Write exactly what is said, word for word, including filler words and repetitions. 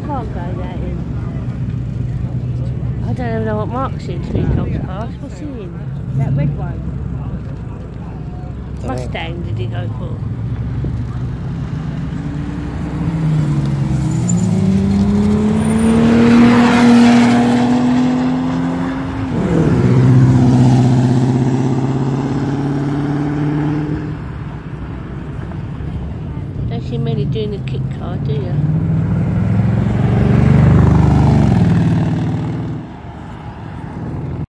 can't go there in. I don't even know what Mark's in till he comes past. What's he in? That red one. Mustang did he go for?